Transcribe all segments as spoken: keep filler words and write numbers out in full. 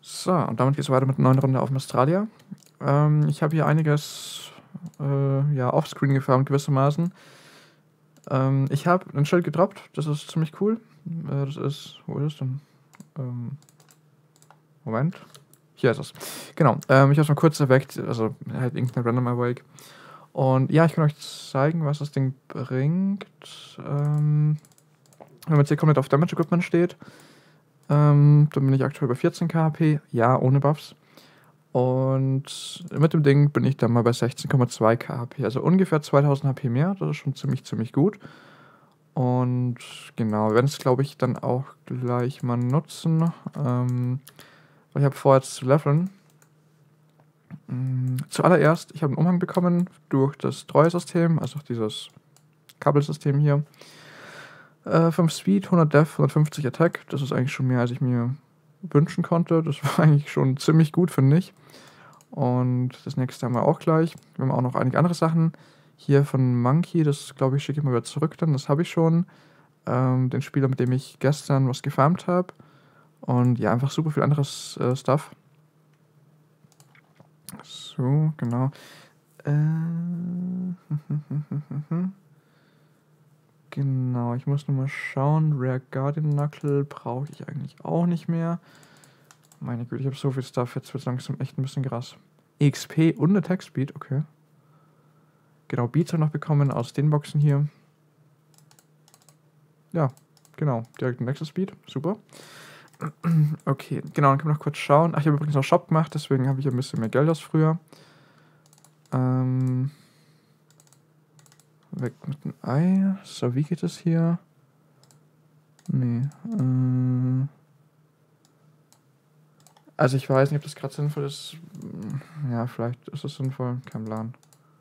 So, und damit geht es weiter mit einer neuen Runde auf Australia. Ähm, ich habe hier einiges äh, ja, offscreen gefarmt gewissermaßen. Ähm, ich habe ein Schild gedroppt, das ist ziemlich cool. Äh, das ist, wo ist es denn? Ähm, Moment. Hier ist es. Genau, ähm, ich habe es mal kurz erweckt, also halt irgendein Random Awake. Und ja, ich kann euch zeigen, was das Ding bringt. Ähm, wenn man jetzt hier komplett auf Damage Equipment steht, ähm, dann bin ich aktuell bei vierzehn K H P, ja, ohne Buffs. Und mit dem Ding bin ich dann mal bei sechzehn Komma zwei K H P, also ungefähr zweitausend H P mehr, das ist schon ziemlich, ziemlich gut. Und genau, wir werden es, glaube ich, dann auch gleich mal nutzen. Ähm, ich habe vor, jetzt zu leveln. Ähm, zuallererst, ich habe einen Umhang bekommen durch das Treue-System, also dieses Kabelsystem hier. Äh, fünf Speed, hundert Def, hundertfünfzig Attack. Das ist eigentlich schon mehr, als ich mir wünschen konnte. Das war eigentlich schon ziemlich gut, finde ich. Und das nächste haben wir auch gleich. Wir haben auch noch einige andere Sachen. Hier von Monkey, das glaube ich, schicke ich mal wieder zurück dann. Das habe ich schon. Ähm, den Spieler, mit dem ich gestern was gefarmt habe. Und ja, einfach super viel anderes äh, Stuff. So, genau. Äh, genau, ich muss nur mal schauen. Rare Guardian Knuckle brauche ich eigentlich auch nicht mehr. Meine Güte, ich habe so viel Stuff. Jetzt wird es langsam echt ein bisschen krass. E X P und Attack Speed, okay. Genau, Beats noch bekommen aus den Boxen hier. Ja, genau, direkt ein Nexus Speed, super. Okay, genau, dann können wir noch kurz schauen. Ach, ich habe übrigens auch Shop gemacht, deswegen habe ich ein bisschen mehr Geld als früher. Ähm, weg mit dem Ei. So, wie geht es hier? Nee. Äh, also ich weiß nicht, ob das gerade sinnvoll ist. Ja, vielleicht ist es sinnvoll. Kein Plan.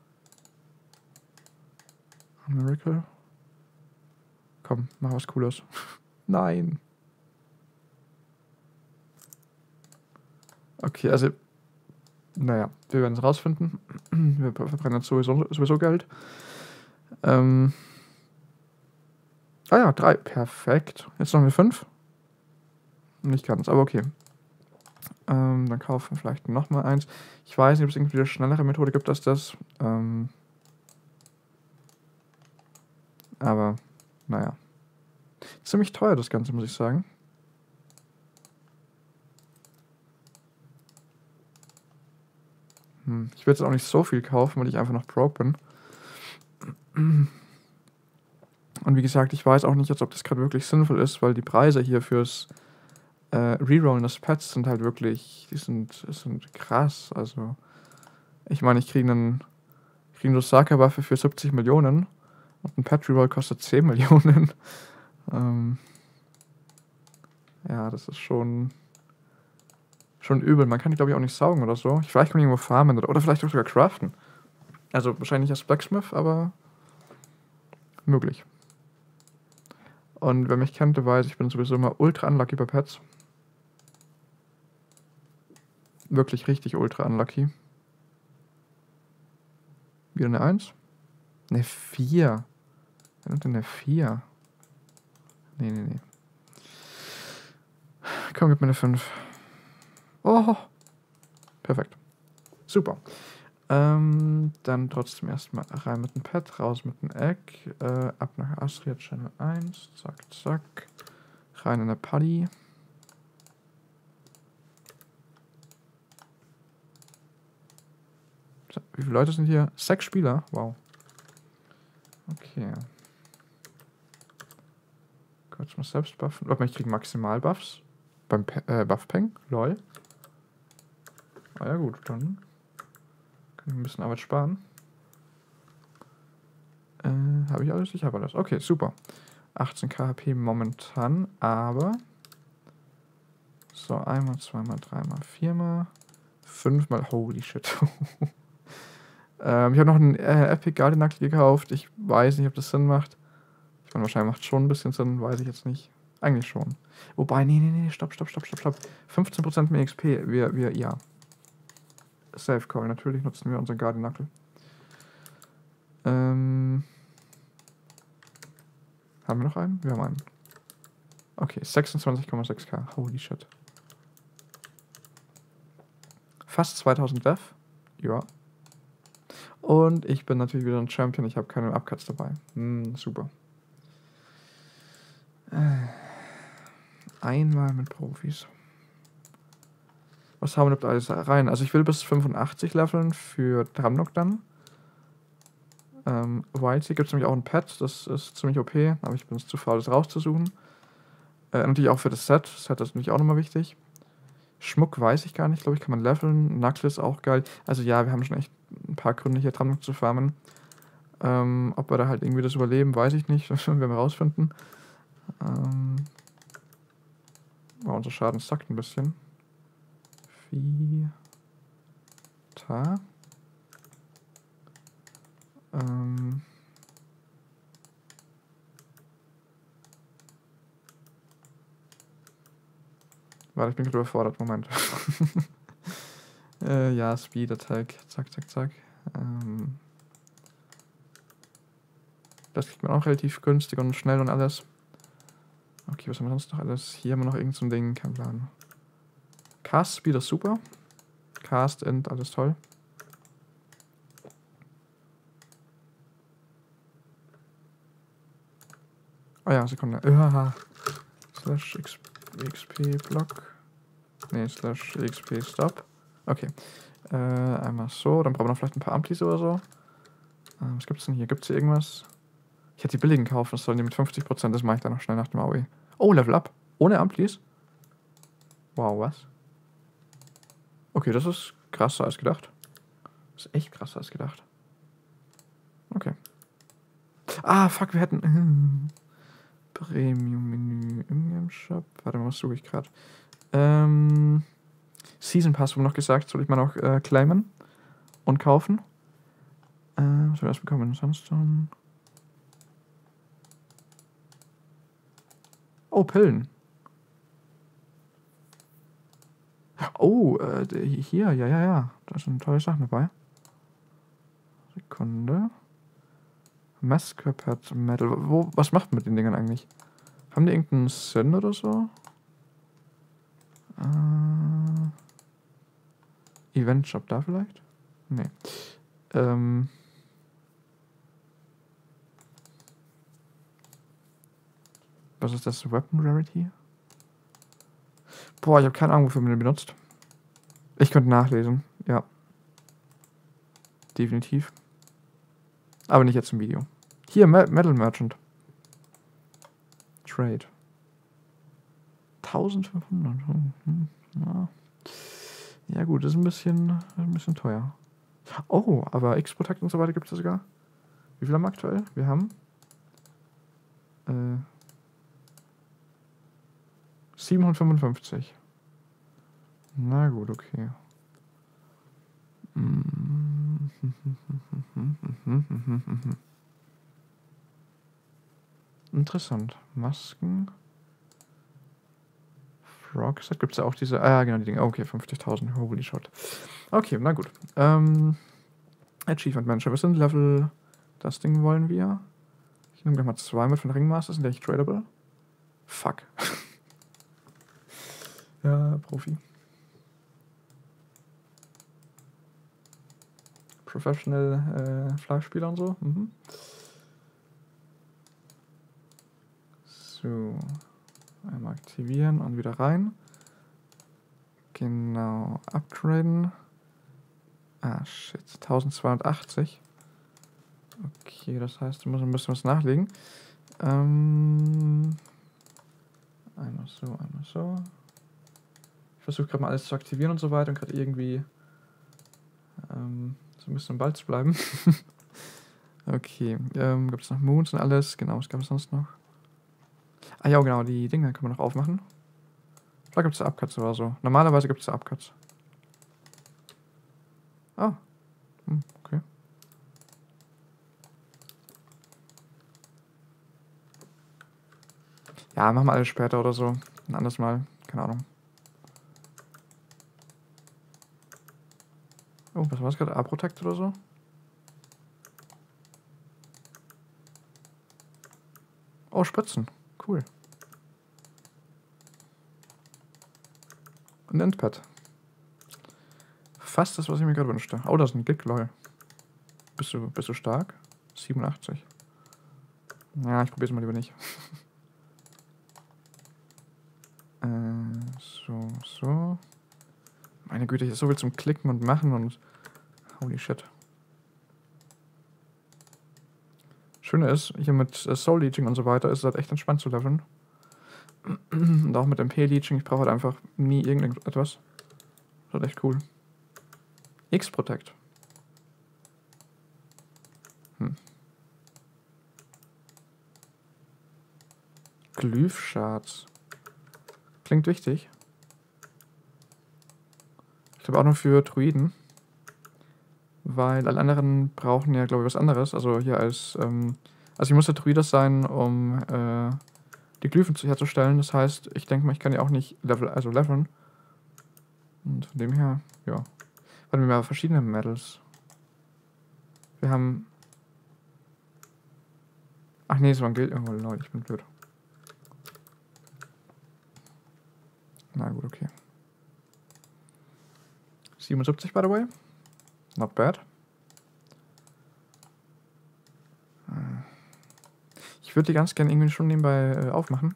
Miracle? Komm, mach was Cooles. Nein. Okay, also naja, wir werden es rausfinden. Wir verbrennen jetzt sowieso, sowieso Geld. Ähm. Ah ja, drei. Perfekt. Jetzt noch eine fünf. Nicht ganz, aber okay. Ähm, dann kaufen wir vielleicht nochmal eins. Ich weiß nicht, ob es irgendwie eine schnellere Methode gibt als das. Ähm. Aber, naja. Ziemlich teuer das Ganze, muss ich sagen. Hm. Ich will jetzt auch nicht so viel kaufen, weil ich einfach noch broke bin. Und wie gesagt, ich weiß auch nicht, ob das gerade wirklich sinnvoll ist, weil die Preise hier fürs äh, Rerollen des Pets sind halt wirklich, die sind, sind krass. Also, ich meine, ich kriege einen, kriege eine Osaka-Waffe für siebzig Millionen und ein Pet Reroll kostet zehn Millionen. ähm, ja, das ist schon, schon übel. Man kann die, glaube ich, auch nicht saugen oder so. Ich, vielleicht kann man irgendwo farmen oder, oder vielleicht auch sogar craften. Also, wahrscheinlich nicht als Blacksmith, aber möglich. Und wer mich kennt, der weiß, ich bin sowieso immer ultra unlucky bei Pets. Wirklich richtig ultra unlucky. Wieder eine eins. Eine vier. Wer nimmt denn eine vier? Nee, nee, nee. Komm, gib mir eine fünf. Oh. Perfekt. Super. Ähm, dann trotzdem erstmal rein mit dem Pet, raus mit dem Egg. Äh, ab nach Astria Channel eins. Zack, zack. Rein in der Paddy. So, wie viele Leute sind hier? Sechs Spieler? Wow. Okay. Kurz mal selbst buffen. Warte mal, ich kriege maximal Buffs. Beim Pe äh, Buff-Peng. Lol. Ah ja gut, dann kann ich ein bisschen Arbeit sparen. Äh, habe ich alles? Ich habe alles. Okay, super. achtzehn K H P momentan, aber so, einmal, zweimal, dreimal, viermal, fünfmal, holy shit. ähm, ich habe noch einen äh, Epic Guardian Knuckle gekauft. Ich weiß nicht, ob das Sinn macht. Ich meine, wahrscheinlich macht es schon ein bisschen Sinn, weiß ich jetzt nicht. Eigentlich schon. Wobei, nee, nee, nee, stopp, stopp, stopp, stopp, stopp. fünfzehn Prozent mehr X P, wir, wir, ja. Safe Call, natürlich nutzen wir unseren Guardian Knuckle. Ähm. Haben wir noch einen? Wir haben einen. Okay, sechsundzwanzig Komma sechs K. Holy shit. Fast zweitausend Death. Ja. Und ich bin natürlich wieder ein Champion. Ich habe keine Upcuts dabei. Hm, super. Äh, einmal mit Profis. Was haben wir überhaupt alles rein? Also ich will bis fünfundachtzig leveln für Dramnok dann. Ähm, Wildsea gibt es nämlich auch ein Pet. Das ist ziemlich O P. Aber ich bin zu faul, das rauszusuchen. Äh, natürlich auch für das Set. Das Set ist natürlich auch nochmal wichtig. Schmuck weiß ich gar nicht. Glaube ich, kann man leveln. Knuckle ist auch geil. Also ja, wir haben schon echt ein paar Gründe hier Dramnok zu farmen. Ähm, ob wir da halt irgendwie das überleben, weiß ich nicht. Das werden wir rausfinden. Ähm, oh, unser Schaden sackt ein bisschen. Vita. Ähm. Warte, ich bin gerade überfordert. Moment. äh, ja, Speed Attack. Zack, zack, zack. Ähm. Das kriegt man auch relativ günstig und schnell und alles. Okay, was haben wir sonst noch alles? Hier haben wir noch irgend so ein Ding, kein Plan. Cast Speed ist super. Cast End, alles toll. Oh ja, Sekunde. Uh, slash X P Block. Ne, slash X P Stop. Okay. Äh, einmal so. Dann brauchen wir noch vielleicht ein paar Amplis oder so. Äh, was gibt's denn hier? Gibt's hier irgendwas? Ich hätte die billigen kaufen, das sollen die mit fünfzig Prozent. Das mache ich dann noch schnell nach dem A O E. Oh, Level Up. Ohne Amplis? Wow, was? Okay, das ist krasser als gedacht. Das ist echt krasser als gedacht. Okay. Ah, fuck, wir hätten... Äh, Premium-Menü im Game Shop. Warte mal, was suche ich gerade? Ähm... Season Pass wurde noch gesagt, soll ich mal noch äh, claimen und kaufen. Äh, was wir erst bekommen? Sunstone. Oh, Pillen. Oh, äh, hier, ja, ja, ja. Da sind tolle Sachen dabei. Sekunde. Masquerade Metal. Wo, was macht man mit den Dingern eigentlich? Haben die irgendeinen Sinn oder so? Äh, Event Shop da vielleicht? Nee. Ähm. Was ist das? Weapon Rarity? Boah, ich habe keine Ahnung, wofür man den benutzt. Ich könnte nachlesen, ja. Definitiv. Aber nicht jetzt im Video. Hier, Metal Merchant. Trade. eintausendfünfhundert. Hm, ja. Ja gut, das ist ein bisschen, ein bisschen teuer. Oh, aber X-Protect und so weiter gibt es sogar. Wie viel haben wir aktuell? Wir haben äh, siebenhundertfünfundfünfzig. Na gut, okay. Interessant. Masken. Frogset gibt es ja auch diese. Ah, ja, genau, die Dinge. Okay, fünfzigtausend. Holy shot. Okay, na gut. Ähm, Achievement Manager. Wir sind Level. Das Ding wollen wir. Ich nehme gleich mal zwei mit von Ringmaster. Sind die echt tradable? Fuck. Ja, Profi. Professional äh, Flagspieler und so. Mhm. So. Einmal aktivieren und wieder rein. Genau. Upgraden. Ah, shit. eintausendzweihundertachtzig. Okay, das heißt, wir müssen ein bisschen was nachlegen. Ähm. Einmal so, einmal so. Ich versuche gerade mal alles zu aktivieren und so weiter und gerade irgendwie ähm, so ein bisschen am Ball zu bleiben. Okay, ähm, gibt es noch Moons und alles? Genau, was gab es sonst noch? Ah ja, genau, die Dinge können wir noch aufmachen. Da gibt es Upcuts oder so. Normalerweise gibt es Upcuts. Ah, hm, okay. Ja, machen wir alles später oder so. Ein anderes Mal, keine Ahnung. Oh, was war das gerade? A-Protect oder so? Oh, Spritzen. Cool. Ein Endpad. fast das, was ich mir gerade wünschte. Oh, das ist ein Gig, lol. Bist du, bist du stark? siebenundachtzig. Ja, ich probiere es mal lieber nicht. äh, so, so. Meine Güte, hier ist so viel zum Klicken und Machen und... Holy shit. Schöne ist, hier mit äh, Soul Leeching und so weiter ist es halt echt entspannt zu leveln. Und auch mit M P-Leeching, ich brauche halt einfach nie irgendetwas. Das ist halt echt cool. X-Protect. Hm. Glyph-Shards. Klingt wichtig. Ich glaube auch nur für Druiden. Weil alle anderen brauchen ja, glaube ich, was anderes. Also hier als, ähm, also ich muss ja Druide sein, um äh, die Glyphen herzustellen. Das heißt, ich denke mal, ich kann ja auch nicht level, also leveln. Und von dem her, ja. Warte, wir haben verschiedene Medals. Wir haben... Ach nee, es war ein Geld. Oh Leute, ich bin blöd. Na gut, okay. siebenundsiebzig, by the way. Not bad. Ich würde die ganz gerne irgendwie schon nebenbei äh, aufmachen.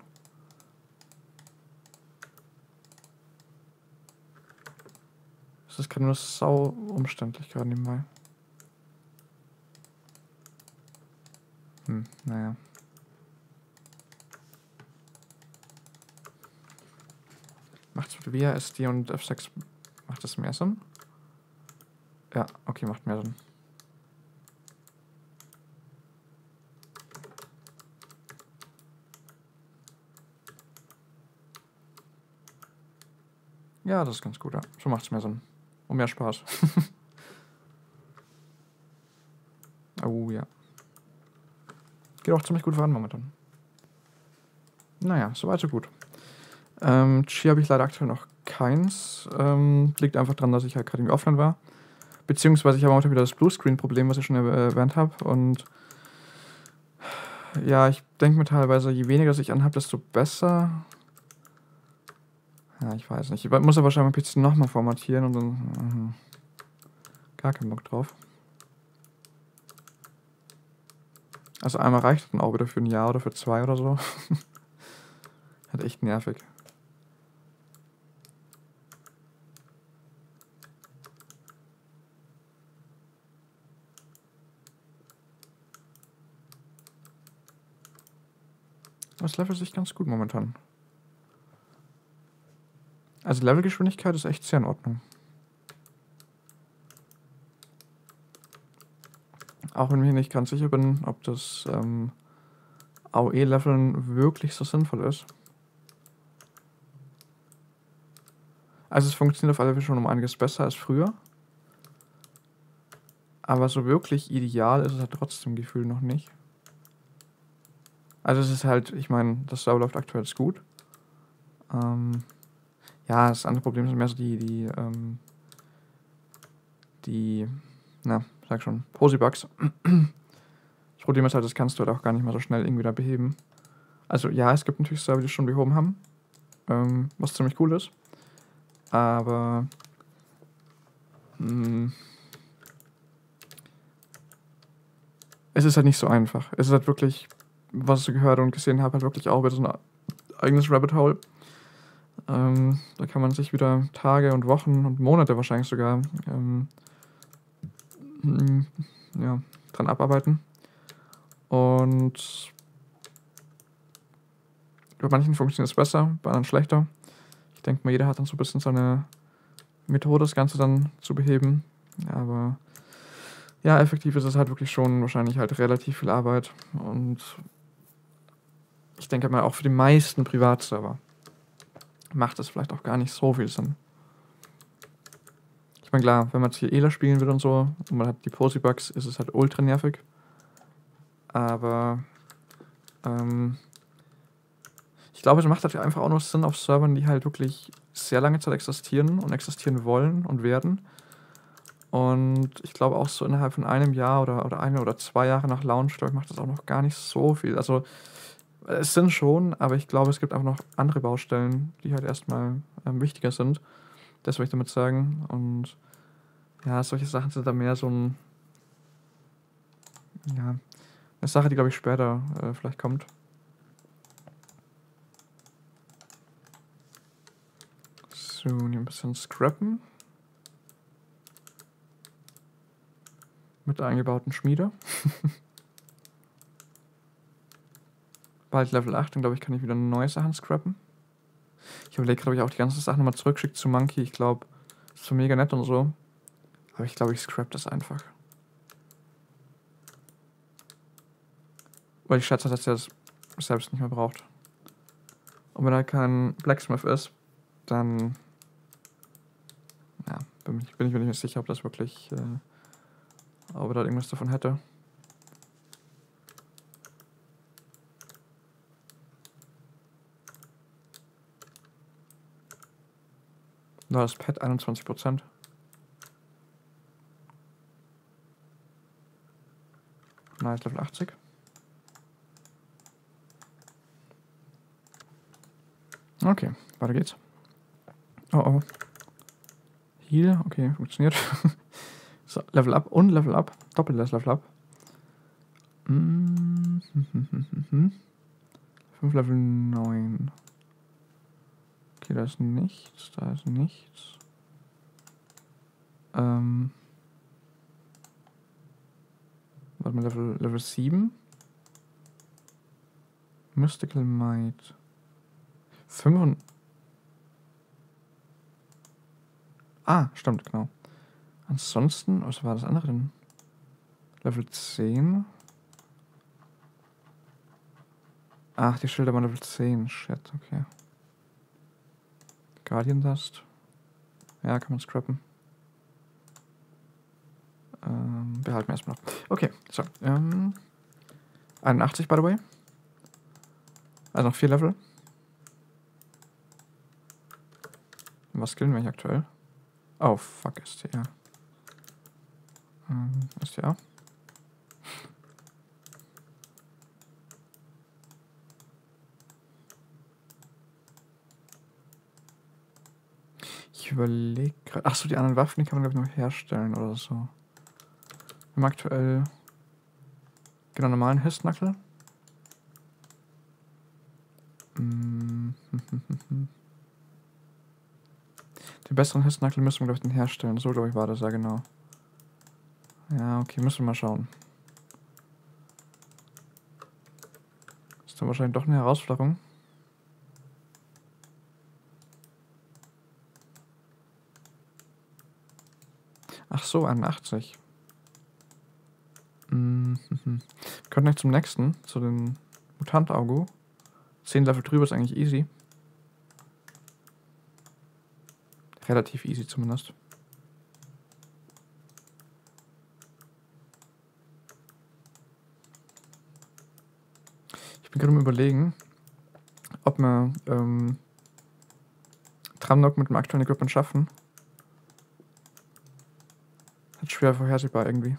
Das ist gerade nur sau umständlich gerade nebenbei. Hm, naja. Macht's mit W A S D und F sechs, macht das mehr Sinn? Ja, okay, macht mehr Sinn. Ja, das ist ganz gut, ja. So macht's mehr Sinn. Und mehr Spaß. Oh ja. Geht auch ziemlich gut voran momentan. Naja, soweit so gut. Ähm, Chi habe ich leider aktuell noch keins. Ähm, liegt einfach daran, dass ich halt gerade im Offline war. Beziehungsweise ich habe auch wieder das Bluescreen-Problem, was ich schon erwähnt habe. Und ja, ich denke mir teilweise, je weniger ich anhabe, desto besser. Ja, ich weiß nicht. Ich muss aber wahrscheinlich mein P C nochmal formatieren und dann... Mh, gar keinen Bock drauf. Also einmal reicht dann auch wieder für ein Jahr oder für zwei oder so. Halt echt nervig. Das levelt sich ganz gut momentan. Also Levelgeschwindigkeit ist echt sehr in Ordnung. Auch wenn ich nicht ganz sicher bin, ob das ähm, A O E-Leveln wirklich so sinnvoll ist. Also es funktioniert auf alle Fälle schon um einiges besser als früher. Aber so wirklich ideal ist es halt trotzdem Gefühl noch nicht. Also es ist halt, ich meine, das Server läuft aktuell jetzt gut. Ähm, ja, das andere Problem sind mehr so die, die, ähm, die, na, sag schon, Posi-Bugs. Das Problem ist halt, das kannst du halt auch gar nicht mehr so schnell irgendwie da beheben. Also ja, es gibt natürlich Server, die es schon behoben haben, ähm, was ziemlich cool ist. Aber mh, es ist halt nicht so einfach. Es ist halt wirklich, was ich gehört und gesehen habe, halt wirklich auch wieder so ein eigenes Rabbit Hole. Ähm, da kann man sich wieder Tage und Wochen und Monate wahrscheinlich sogar ähm, ja, dran abarbeiten. Und bei manchen funktioniert es besser, bei anderen schlechter. Ich denke mal, jeder hat dann so ein bisschen seine Methode, das Ganze dann zu beheben. Aber ja, effektiv ist es halt wirklich schon wahrscheinlich halt relativ viel Arbeit. Und ich denke mal, auch für die meisten Privatserver macht es vielleicht auch gar nicht so viel Sinn. Ich meine, klar, wenn man jetzt hier E L A spielen will und so, und man hat die Posi-Bugs, ist es halt ultra nervig. Aber ähm, ich glaube, es macht halt einfach auch nur Sinn auf Servern, die halt wirklich sehr lange Zeit existieren und existieren wollen und werden. Und ich glaube auch so innerhalb von einem Jahr oder, oder eine oder zwei Jahre nach Launch, glaube ich, macht das auch noch gar nicht so viel. Also es sind schon, aber ich glaube, es gibt auch noch andere Baustellen, die halt erstmal ähm, wichtiger sind. Das will ich damit sagen. Und Ja, solche Sachen sind da mehr so ein... Ja, eine Sache, die, glaube ich, später äh, vielleicht kommt. So, hier ein bisschen scrappen. Mit der eingebauten Schmiede. Bald Level acht, dann glaube ich, kann ich wieder neue Sachen scrappen. Ich überlege gerade, ob ich auch die ganzen Sachen nochmal zurückschicke zu Monkey. Ich glaube, das ist so mega nett und so. Aber ich glaube, ich scrap das einfach. Weil ich schätze, dass er es selbst nicht mehr braucht. Und wenn er kein Blacksmith ist, dann... Ja, bin ich, bin ich mir nicht sicher, ob das wirklich... Äh, ob er da irgendwas davon hätte. Da ist Pet einundzwanzig Prozent. Nice, Level achtzig. Okay, weiter geht's. Oh oh. Heal, okay, funktioniert. So, Level up und Level up. Doppeltes Level up. Mm -hmm. fünf Level neun. Okay, da ist nichts, da ist nichts. Ähm. Warte mal, Level, Level sieben. Mystical Might. fünf. Ah, stimmt, genau. Ansonsten, was war das andere denn? Level zehn. Ach, die Schilder waren Level zehn. Shit, okay. Guardian Dust. Ja, kann man scrappen. Ähm, behalten wir erstmal noch. Okay, so. Ähm, einundachtzig, by the way. Also noch vier Level. Was skillen wir hier aktuell? Oh, fuck, S T A. Ähm, S T A. Ich überlege gerade. Achso, die anderen Waffen, die kann man, glaube ich, noch herstellen oder so. Wir haben aktuell genau normalen Hissknuckle. Mm. Den besseren Hissknuckle müssen wir, glaube ich, den herstellen. So, glaube ich, war das ja genau. Ja, okay, müssen wir mal schauen. Ist dann wahrscheinlich doch eine Herausforderung. Ach so, einundachtzig. Mhm. Wir können gleich zum nächsten, zu den Mutant-Augu. zehn Level drüber ist eigentlich easy. Relativ easy zumindest. Ich bin gerade am Überlegen, ob wir ähm, Tramnock mit dem aktuellen Equipment schaffen. Hat schwer vorhersehbar irgendwie.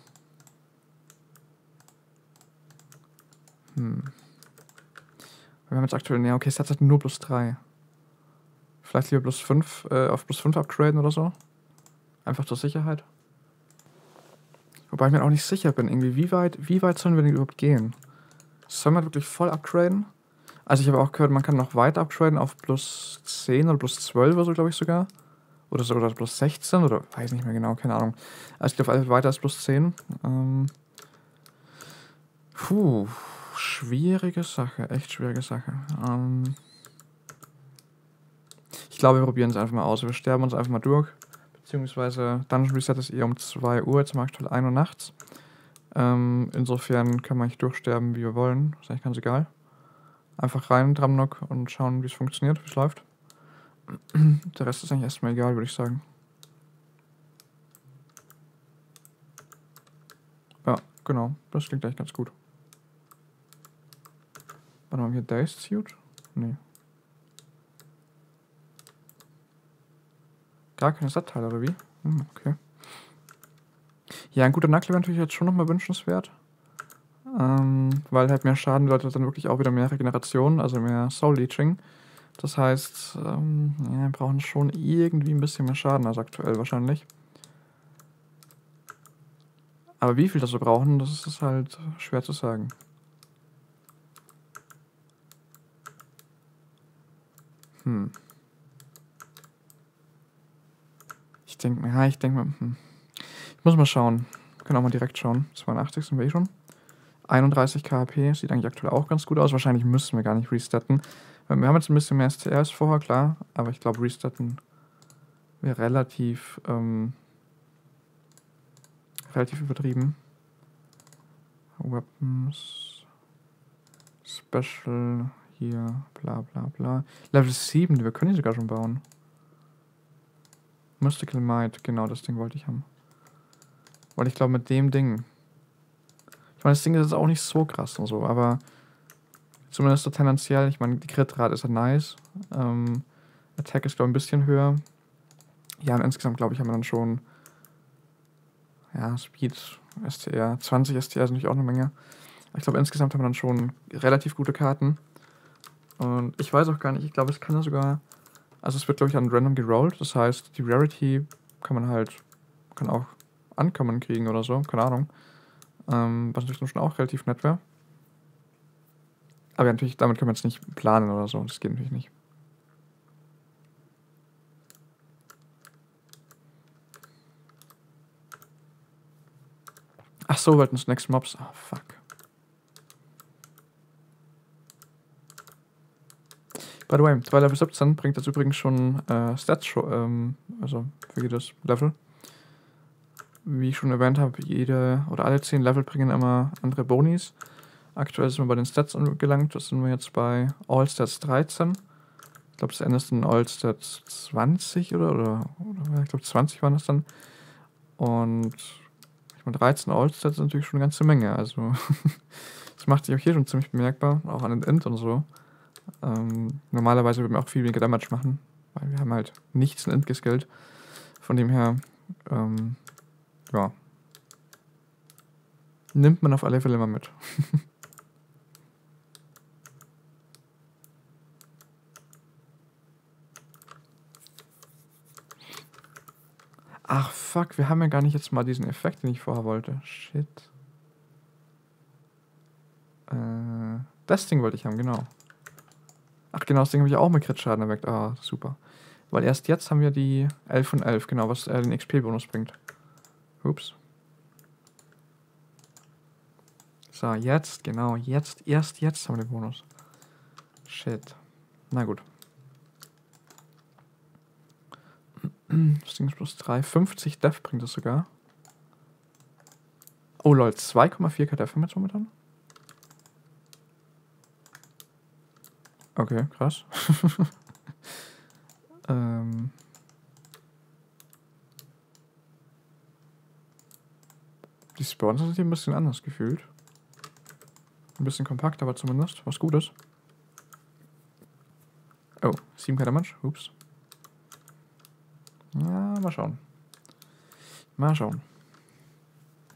Hm. Wir haben jetzt aktuell, ja okay, es hat nur plus drei. Vielleicht lieber plus fünf, äh, auf plus fünf upgraden oder so. Einfach zur Sicherheit. Wobei ich mir auch nicht sicher bin, irgendwie, wie weit, wie weit sollen wir denn überhaupt gehen? Sollen wir wirklich voll upgraden? Also ich habe auch gehört, man kann noch weiter upgraden auf plus zehn oder plus zwölf oder so, glaube ich sogar. Oder so, oder plus sechzehn oder weiß nicht mehr genau, keine Ahnung. Also ich glaube, weiter als plus zehn. Ähm, puh, schwierige Sache, echt schwierige Sache. Ähm, ich glaube, wir probieren es einfach mal aus. Wir sterben uns einfach mal durch. Beziehungsweise Dungeon Reset ist eher um zwei Uhr, jetzt mal aktuell ein Uhr nachts. Ähm, insofern können wir eigentlich durchsterben, wie wir wollen. Ist eigentlich ganz egal. Einfach rein, Tramnock und schauen, wie es funktioniert, wie es läuft. Der Rest ist eigentlich erstmal egal, würde ich sagen. Ja, genau. Das klingt eigentlich ganz gut. Warte mal, hier Dazed Suit? Nee. Gar keine Satzteile, oder wie? Hm, okay. Ja, ein guter Knuckle wäre natürlich jetzt schon nochmal wünschenswert. Ähm, weil halt mehr Schaden bedeutet dann wirklich auch wieder mehr Regeneration, also mehr Soul Leeching. Das heißt, ähm, ja, wir brauchen schon irgendwie ein bisschen mehr Schaden als aktuell wahrscheinlich. Aber wie viel das wir brauchen, das ist halt schwer zu sagen. Hm. Ich denke mir, ja, ich denke mal, hm. Ich muss mal schauen. Wir können auch mal direkt schauen. zweiundachtzig sind wir eh schon. einunddreißig K P, sieht eigentlich aktuell auch ganz gut aus. Wahrscheinlich müssen wir gar nicht restatten. Wir haben jetzt ein bisschen mehr S T R als vorher, klar. Aber ich glaube, restatten wäre relativ, ähm, relativ übertrieben. Weapons. Special. Hier, bla bla bla. Level sieben, wir können die sogar schon bauen. Mystical Might, genau, das Ding wollte ich haben. Weil ich glaube, mit dem Ding. Ich meine, das Ding ist auch nicht so krass und so, aber zumindest so tendenziell, ich meine, die Crit-Rate ist ja nice. Ähm, Attack ist, glaube ich, ein bisschen höher. Ja, und insgesamt, glaube ich, haben wir dann schon. Ja, Speed, S T R. zwanzig S T R ist natürlich auch eine Menge. Ich glaube, insgesamt haben wir dann schon relativ gute Karten. Und ich weiß auch gar nicht, ich glaube, es kann ja sogar. Also, es wird, glaube ich, an random gerollt. Das heißt, die Rarity kann man halt. Kann auch Ankommen kriegen oder so, keine Ahnung. Ähm, was natürlich schon auch relativ nett wäre. Aber natürlich, damit können wir jetzt nicht planen oder so. Das geht natürlich nicht. Ach so, wir wollten Next Mobs. Ah, oh, fuck. By the way, zwei Level siebzehn bringt jetzt übrigens schon äh, Stats, ähm, also für jedes Level. Wie ich schon erwähnt habe, jede oder alle zehn Level bringen immer andere Bonis. Aktuell sind wir bei den Stats angelangt. Das sind wir jetzt bei All Stats dreizehn. Ich glaube, das Ende ist dann All Stats zwanzig oder, oder, oder ich glaube zwanzig waren das dann. Und ich meine, dreizehn All Stats sind natürlich schon eine ganze Menge. Also, das macht sich auch hier schon ziemlich bemerkbar, auch an den Int und so. Ähm, normalerweise würden wir auch viel weniger Damage machen, weil wir haben halt nichts in Int geskillt. Von dem her, ähm, ja, nimmt man auf alle Fälle mal mit. Ach fuck, wir haben ja gar nicht jetzt mal diesen Effekt, den ich vorher wollte. Shit. Äh, das Ding wollte ich haben, genau. Ach genau, das Ding habe ich auch mit Crit-Schaden erweckt. Ah, super. Weil erst jetzt haben wir die elf von elf, genau, was äh, den X P-Bonus bringt. Ups. So, jetzt, genau, jetzt, erst jetzt haben wir den Bonus. Shit. Na gut. Das Ding ist plus drei. fünfzig Def bringt es sogar. Oh lol, zwei Komma vier K Def haben wir jetzt momentan. Okay, krass. ähm. Die Spawns sind hier ein bisschen anders gefühlt. Ein bisschen kompakt, aber zumindest was Gutes. Oh, sieben K Damage. Ups. Ja, mal schauen. Mal schauen.